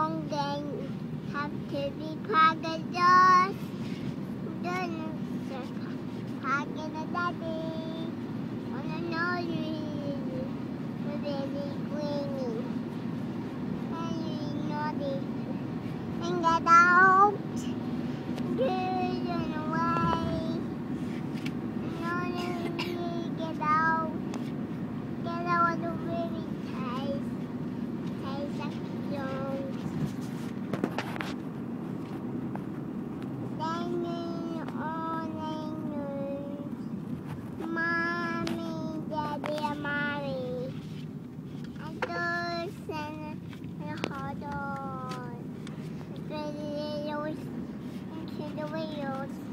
long day have to be packages. Then package the daddy. Wanna know you really cleaning. And you naughty. And get out. Good on the way. No, get out. Get out of the really taste. Taste like Jones. Mommy, Daddy, and Mommy. I do send a hot dog. The videos into the videos.